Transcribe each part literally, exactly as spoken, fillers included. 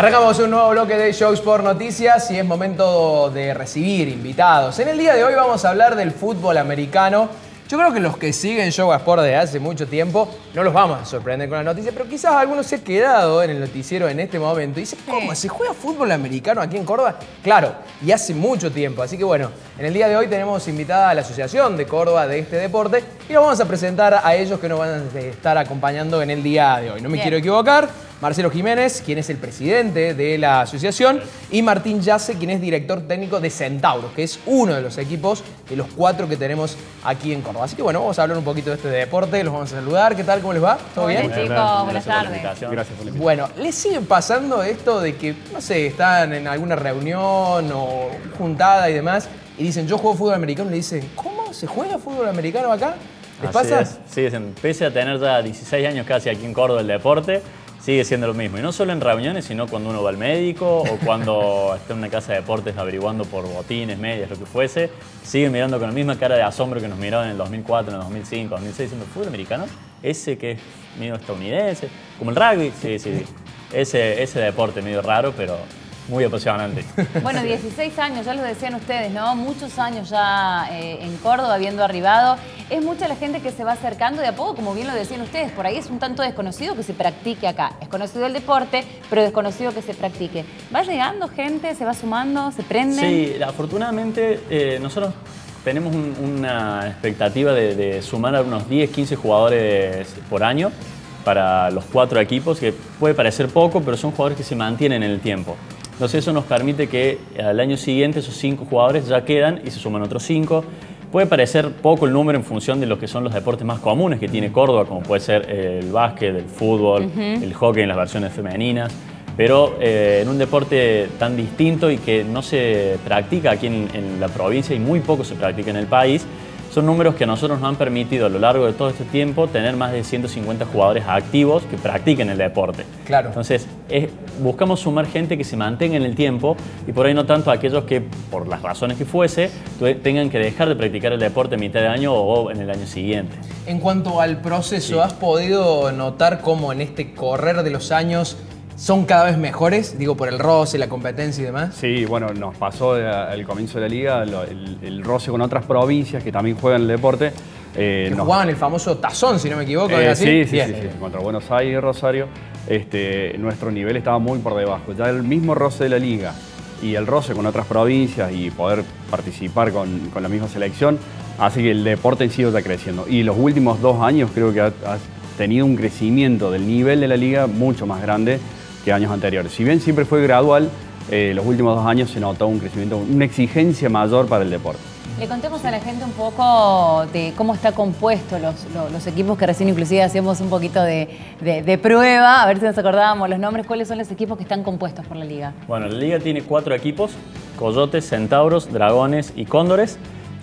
Arrancamos un nuevo bloque de Show Sport Noticias y es momento de recibir invitados. En el día de hoy vamos a hablar del fútbol americano. Yo creo que los que siguen Show Sport desde hace mucho tiempo no los vamos a sorprender con la noticia, pero quizás algunos se han quedado en el noticiero en este momento y dicen, ¿cómo? ¿Se juega fútbol americano aquí en Córdoba? Claro, y hace mucho tiempo. Así que bueno, en el día de hoy tenemos invitada a la Asociación de Córdoba de este deporte y nos vamos a presentar a ellos que nos van a estar acompañando en el día de hoy. No me Bien. quiero equivocar. Marcelo Jiménez, quien es el presidente de la asociación, y Martín Yace, quien es director técnico de Centauros, que es uno de los equipos de los cuatro que tenemos aquí en Córdoba. Así que bueno, vamos a hablar un poquito de este deporte, los vamos a saludar. ¿Qué tal? ¿Cómo les va? ¿Todo Hola, bien? chicos, Gracias, buenas gracias por la tardes. invitación. Gracias por la invitación. Bueno, ¿les sigue pasando esto de que, no sé, están en alguna reunión o juntada y demás y dicen, yo juego fútbol americano, y le dicen, ¿cómo? ¿Se juega fútbol americano acá? ¿Les Así pasa? es. Sí, es, pese a tener ya dieciséis años casi aquí en Córdoba el deporte, sigue siendo lo mismo. Y no solo en reuniones, sino cuando uno va al médico o cuando está en una casa de deportes averiguando por botines, medias, lo que fuese, siguen mirando con la misma cara de asombro que nos miraban en el dos mil cuatro, en el dos mil cinco, dos mil seis, diciendo, ¿fútbol americano? Ese que es medio estadounidense, como el rugby, sí, sí. Ese, ese deporte medio raro, pero muy apasionante. Bueno, dieciséis años, ya lo decían ustedes, ¿no? Muchos años ya eh, en Córdoba, habiendo arribado. Es mucha la gente que se va acercando de a poco, como bien lo decían ustedes. Por ahí es un tanto desconocido que se practique acá. Es conocido el deporte, pero desconocido que se practique. ¿Va llegando gente? ¿Se va sumando? ¿Se prenden? Sí, afortunadamente eh, nosotros tenemos un- una expectativa de, de sumar a unos diez, quince jugadores por año para los cuatro equipos, que puede parecer poco, pero son jugadores que se mantienen en el tiempo. Entonces eso nos permite que al año siguiente esos cinco jugadores ya quedan y se suman otros cinco. Puede parecer poco el número en función de lo que son los deportes más comunes que tiene Córdoba, como puede ser el básquet, el fútbol, el hockey en las versiones femeninas, pero eh, en un deporte tan distinto y que no se practica aquí en, en la provincia y muy poco se practica en el país, son números que a nosotros nos han permitido a lo largo de todo este tiempo tener más de ciento cincuenta jugadores activos que practiquen el deporte. Claro. Entonces, es- buscamos sumar gente que se mantenga en el tiempo y por ahí no tanto aquellos que, por las razones que fuese, tu- tengan que dejar de practicar el deporte a mitad de año o en el año siguiente. En cuanto al proceso, Sí. ¿has podido notar cómo en este correr de los años son cada vez mejores? Digo, por el roce, la competencia y demás. Sí, bueno, nos pasó eh, al comienzo de la liga lo- el, el roce con otras provincias que también juegan el deporte. eh, Que nos- jugaban el famoso tazón, si no me equivoco. eh, ¿era así? sí, sí, Bien. sí, sí, contra Buenos Aires y Rosario. Este, nuestro nivel estaba muy por debajo. Ya el mismo roce de la liga y el roce con otras provincias y poder participar con, con la misma selección hace que el deporte en sí vaya creciendo. Y los últimos dos años creo que ha, ha tenido un crecimiento del nivel de la liga mucho más grande que años anteriores. Si bien siempre fue gradual, eh, los últimos dos años se notó un crecimiento, una exigencia mayor para el deporte. Le contemos a la gente un poco de cómo está compuesto los, los, los equipos que recién inclusive hacíamos un poquito de, de, de prueba, a ver si nos acordábamos los nombres, cuáles son los equipos que están compuestos por la liga. Bueno, la liga tiene cuatro equipos, Coyotes, Centauros, Dragones y Cóndores.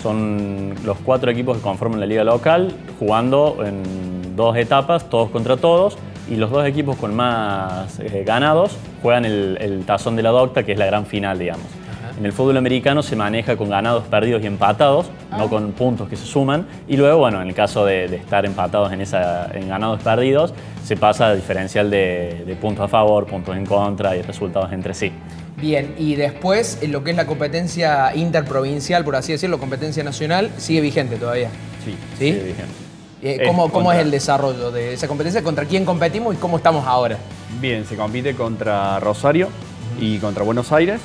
Son los cuatro equipos que conforman la liga local, jugando en dos etapas, todos contra todos. Y los dos equipos con más eh, ganados juegan el, el tazón de la docta, que es la gran final, digamos. En el fútbol americano se maneja con ganados, perdidos y empatados, no con puntos que se suman. Y luego, bueno, en el caso de, de estar empatados en, esa, en ganados perdidos, se pasa a diferencial de, de puntos a favor, puntos en contra y resultados entre sí. Bien, y después, en lo que es la competencia interprovincial, por así decirlo, competencia nacional, sigue vigente todavía. Sí. ¿Sí? Sí, vigente. Eh, Es ¿Cómo, cómo contra- es el desarrollo de esa competencia? ¿Contra quién competimos y cómo estamos ahora? Bien, se compite contra Rosario y contra Buenos Aires,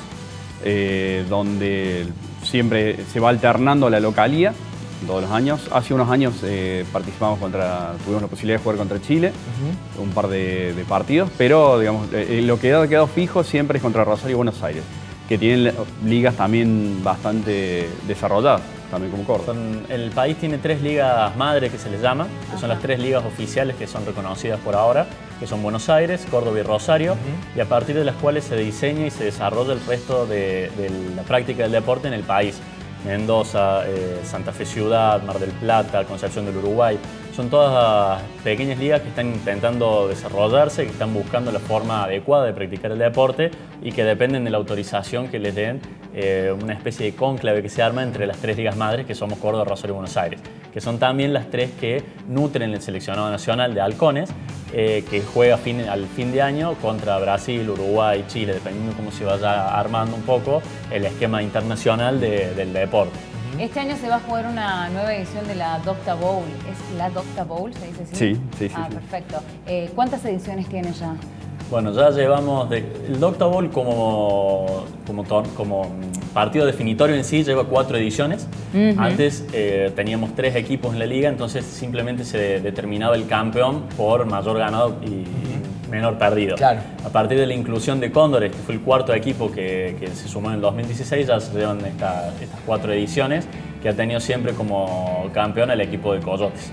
eh, donde siempre se va alternando la localía todos los años. Hace unos años eh, participamos contra, tuvimos la posibilidad de jugar contra Chile, un par de, de partidos, pero digamos, eh, lo que ha quedado fijo siempre es contra Rosario y Buenos Aires, que tienen ligas también bastante desarrolladas, también como Córdoba. Son- el país tiene tres ligas madre que se les llama, que son las tres ligas oficiales que son reconocidas por ahora, que son Buenos Aires, Córdoba y Rosario, y a partir de las cuales se diseña y se desarrolla el resto de, de la práctica del deporte en el país. Mendoza, eh, Santa Fe Ciudad, Mar del Plata, Concepción del Uruguay. Son todas pequeñas ligas que están intentando desarrollarse, que están buscando la forma adecuada de practicar el deporte y que dependen de la autorización que les den eh, una especie de cónclave que se arma entre las tres ligas madres, que somos Córdoba, Rosario y Buenos Aires, que son también las tres que nutren el seleccionado nacional de halcones, eh, que juega fin, al fin de año contra Brasil, Uruguay, Chile, dependiendo de cómo se vaya armando un poco el esquema internacional de, del deporte. Este año se va a jugar una nueva edición de la Docta Bowl. ¿Es la Docta Bowl, se dice así? Sí, sí, sí. Ah, sí. perfecto. Eh, ¿Cuántas ediciones tiene ya? Bueno, ya llevamos, de, el Docta Bowl como, como, como partido definitorio en sí lleva cuatro ediciones. Uh-huh. Antes eh, teníamos tres equipos en la liga, entonces simplemente se determinaba el campeón por mayor ganado y uh-huh. menor perdido. Claro. A partir de la inclusión de Cóndores, que fue el cuarto equipo que, que se sumó en el dos mil dieciséis, ya se llevan esta, estas cuatro ediciones, que ha tenido siempre como campeón el equipo de Coyotes.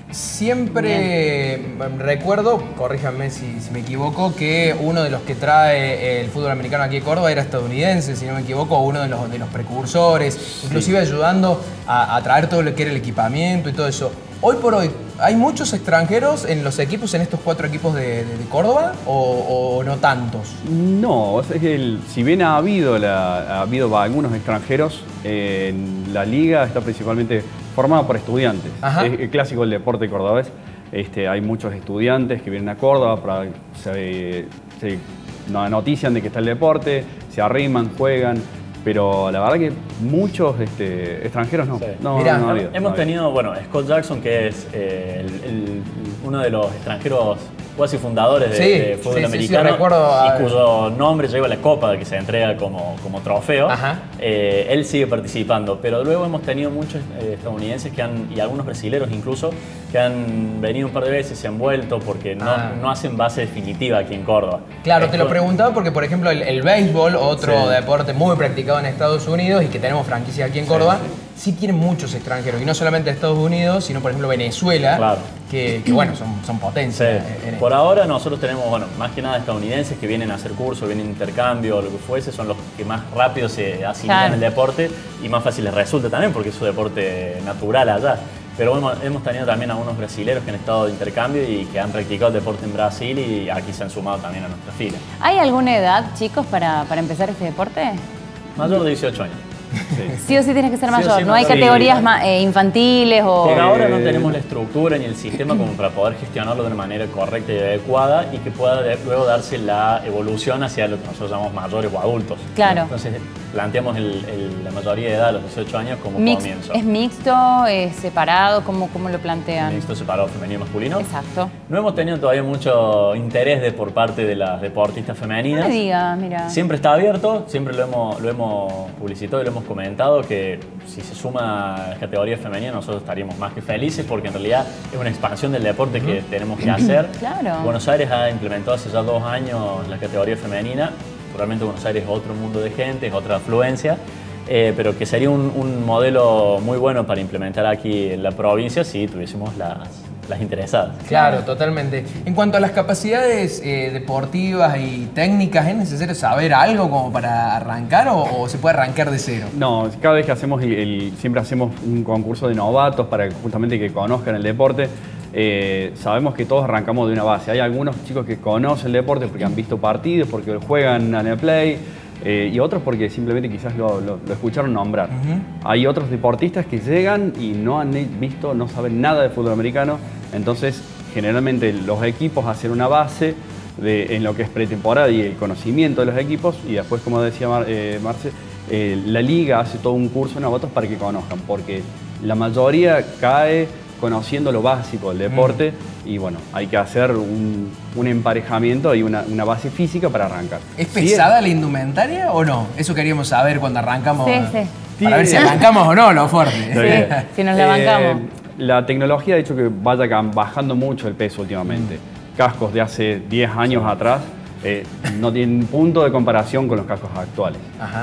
Siempre Bien. recuerdo, corríjanme si, si me equivoco, que uno de los que trae el fútbol americano aquí en Córdoba era estadounidense, si no me equivoco, uno de los, de los precursores, inclusive sí. ayudando a, a traer todo lo que era el equipamiento y todo eso. Hoy por hoy, ¿hay muchos extranjeros en los equipos, en estos cuatro equipos de, de, de Córdoba o, o no tantos? No, es que el, si bien ha habido, la, ha habido algunos extranjeros, eh, en la liga está principalmente formada por estudiantes. Ajá. Es el clásico del deporte cordobés. Este, hay muchos estudiantes que vienen a Córdoba, para, se, se notician de que está el deporte, se arriman, juegan. Pero la verdad que muchos este, extranjeros no. Sí. no, Mirá, no, no hemos no tenido, bueno, Scott Jackson, que es eh, el, el, uno de los extranjeros cuasi fundadores de, sí, de fútbol sí, americano, sí, sí, recuerdo, y cuyo nombre lleva la copa que se entrega como, como trofeo. Eh, él sigue participando, pero luego hemos tenido muchos eh, estadounidenses que han, y algunos brasileños incluso, que han venido un par de veces, se han vuelto porque no, ah. no hacen base definitiva aquí en Córdoba. Claro, Esto, te lo preguntaba porque, por ejemplo, el, el béisbol, otro sí. deporte muy practicado en Estados Unidos y que tenemos franquicias aquí en Córdoba, sí, sí. sí tienen muchos extranjeros, y no solamente Estados Unidos, sino por ejemplo Venezuela, claro. que, que bueno, son, son potencias. Sí. Por ahora nosotros tenemos, bueno, más que nada estadounidenses que vienen a hacer cursos, vienen a intercambio o lo que fuese, son los que más rápido se asimilan claro. el deporte y más fácil les resulta también porque es su deporte natural allá. Pero bueno, hemos tenido también algunos brasileños que han estado de intercambio y que han practicado el deporte en Brasil y aquí se han sumado también a nuestra fila. ¿Hay alguna edad, chicos, para, para empezar este deporte? Mayor de dieciocho años. Sí. sí o sí tienes que ser mayor, sí, sí, no hay sí, categorías sí. eh, infantiles o... Por ahora no tenemos la estructura ni el sistema como para poder gestionarlo de una manera correcta y adecuada y que pueda de, luego darse la evolución hacia lo que nosotros llamamos mayores o adultos. Claro. Entonces planteamos el, el, la mayoría de edad, los dieciocho años, como Mix, comienzo. ¿Es mixto, es separado? ¿Cómo, cómo lo plantean? Mixto, separado, femenino y masculino. Exacto. No hemos tenido todavía mucho interés de, por parte de las deportistas femeninas. No me diga, mira. Siempre está abierto, siempre lo hemos, lo hemos publicitado y lo hemos comentado que si se suma a la categoría femenina nosotros estaríamos más que felices porque en realidad es una expansión del deporte que tenemos que hacer. Claro. Buenos Aires ha implementado hace ya dos años la categoría femenina. Realmente Buenos Aires es otro mundo de gente, es otra afluencia, eh, pero que sería un, un modelo muy bueno para implementar aquí en la provincia si tuviésemos las, las interesadas. Claro, totalmente. En cuanto a las capacidades eh, deportivas y técnicas, ¿es necesario saber algo como para arrancar o, o se puede arrancar de cero? No, cada vez que hacemos, el, el, siempre hacemos un concurso de novatos para justamente que conozcan el deporte. Eh, sabemos que todos arrancamos de una base. Hay algunos chicos que conocen el deporte porque han visto partidos, porque juegan en el play, eh, y otros porque simplemente quizás lo, lo, lo escucharon nombrar. Uh-huh. Hay otros deportistas que llegan y no han visto, no saben nada de fútbol americano, entonces generalmente los equipos hacen una base de, en lo que es pretemporada y el conocimiento de los equipos, y después, como decía Mar, eh, Marce, eh, la liga hace todo un curso de novatos para que conozcan, porque la mayoría cae conociendo lo básico del deporte mm. y bueno, hay que hacer un, un emparejamiento y una, una base física para arrancar. ¿Es pesada ¿Sí? la indumentaria o no? Eso queríamos saber cuando arrancamos. Sí, sí. Para ver si arrancamos o no lo fuerte. Sí, si nos la bancamos. Eh, la tecnología ha hecho que vaya bajando mucho el peso últimamente. Mm. Cascos de hace diez años sí. atrás eh, no tienen punto de comparación con los cascos actuales.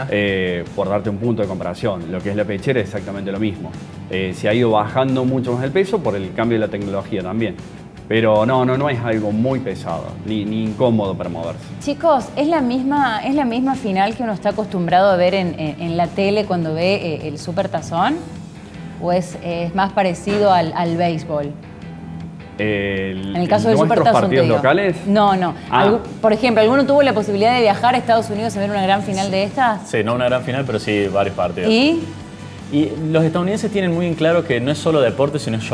Eh, por darte un punto de comparación, lo que es la pechera es exactamente lo mismo. Eh, se ha ido bajando mucho más el peso por el cambio de la tecnología también. Pero no, no, no es algo muy pesado, ni, ni incómodo para moverse. Chicos, ¿es la misma, es la misma final que uno está acostumbrado a ver en, en, en la tele cuando ve eh, el Supertazón? ¿O es, es más parecido al, al béisbol? El, en el caso del Supertazón, partidos locales? No, no. Ah. Algu por ejemplo, ¿alguno tuvo la posibilidad de viajar a Estados Unidos a ver una gran final de estas? Sí, no una gran final, pero sí varios partidos. ¿Y? Y los estadounidenses tienen muy en claro que no es solo deporte, sino show.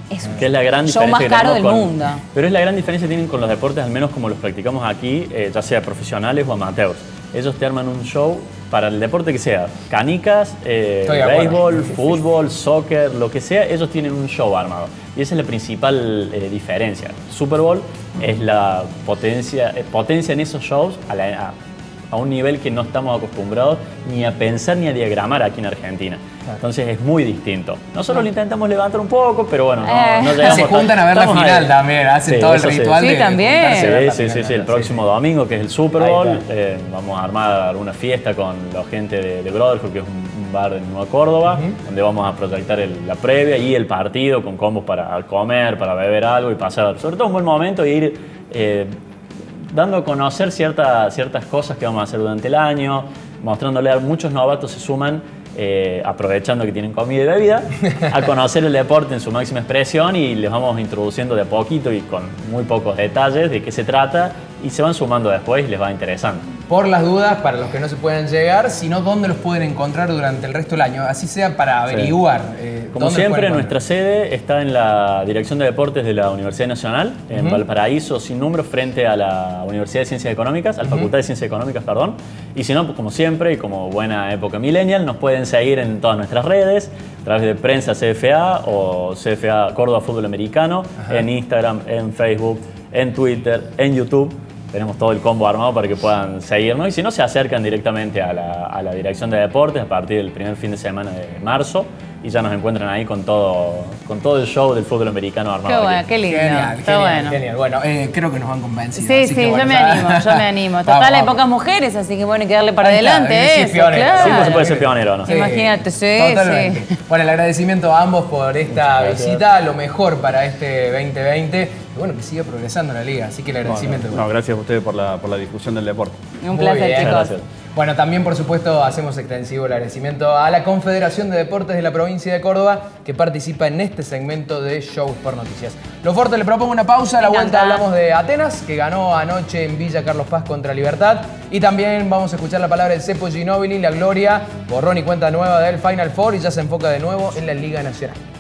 Es que es la gran show diferencia más que caro tenemos del con- mundo. Pero es la gran diferencia que tienen con los deportes, al menos como los practicamos aquí, eh, ya sea profesionales o amateurs. Ellos te arman un show para el deporte que sea, canicas, eh, Estoy de acuerdo. béisbol, fútbol, soccer, lo que sea, ellos tienen un show armado. Y esa es la principal eh, diferencia. Super Bowl es la potencia, eh, potencia en esos shows a, la- a- a un nivel que no estamos acostumbrados ni a pensar ni a diagramar aquí en Argentina. Entonces es muy distinto. Nosotros lo intentamos levantar un poco, pero bueno, no, Eh. no llegamos. Se juntan a ver la Estamos final ahí. también, hacen Sí, todo el eso sí. ritual Sí, de también. juntarse a ver la Sí, sí, final. sí, sí, el Sí, próximo sí. domingo, que es el Super Ahí Bowl, está. eh, vamos a armar una fiesta con la gente de, de Brotherhood, que es un, un bar en Nueva Córdoba, donde vamos a proyectar el- la previa y el partido con combos para comer, para beber algo y pasar, sobre todo un buen momento y ir eh, dando a conocer cierta- ciertas cosas que vamos a hacer durante el año, mostrándole a muchos novatos se suman, eh, aprovechando que tienen comida y bebida, a conocer el deporte en su máxima expresión y les vamos introduciendo de a poquito y con muy pocos detalles de qué se trata y se van sumando después y les va interesando. Por las dudas, para los que no se pueden llegar, sino dónde los pueden encontrar durante el resto del año, así sea para averiguar. eh, Como dónde siempre, pueden nuestra sede está en la Dirección de Deportes de la Universidad Nacional, en Valparaíso, sin número, frente a la Universidad de Ciencias Económicas, a la Facultad de Ciencias Económicas, perdón. Y si no, pues, como siempre, y como buena época millennial, nos pueden seguir en todas nuestras redes, a través de Prensa C F A o C F A Córdoba Fútbol Americano, en Instagram, en Facebook, en Twitter, en YouTube. Tenemos todo el combo armado para que puedan seguirnos y si no, se acercan directamente a la, a la Dirección de Deportes a partir del primer fin de semana de marzo y ya nos encuentran ahí con todo, con todo el show del fútbol americano armado. Qué bueno, aquí. qué lindo. Genial, Está genial, bueno. genial. Bueno, eh, creo que nos han convencido. Sí, así sí, que, yo bueno, me ya- animo, yo me animo. Vamos, Total, hay vamos. pocas mujeres, así que bueno, hay que darle para Ahí está, adelante hay que ser eso, pionero. claro. Siempre se puede ser pionero, ¿no? Sí. Imagínate, sí, Totalmente. sí. Bueno, el agradecimiento a ambos por esta gracias. visita, lo mejor para este veinte veinte. Y bueno, que siga progresando la liga, así que el agradecimiento. No, gracias a ustedes por la, por la difusión del deporte. Un Muy placer, bien. chicos. Gracias. Bueno, también por supuesto hacemos extensivo el agradecimiento a la Confederación de Deportes de la provincia de Córdoba que participa en este segmento de Shows por Noticias. Lo fuerte, le propongo una pausa, a la Me vuelta encanta. hablamos de Atenas, que ganó anoche en Villa Carlos Paz contra Libertad, y también vamos a escuchar la palabra del Cepo Ginóbili, la gloria, borrón y cuenta nueva del Final Four y ya se enfoca de nuevo en la Liga Nacional.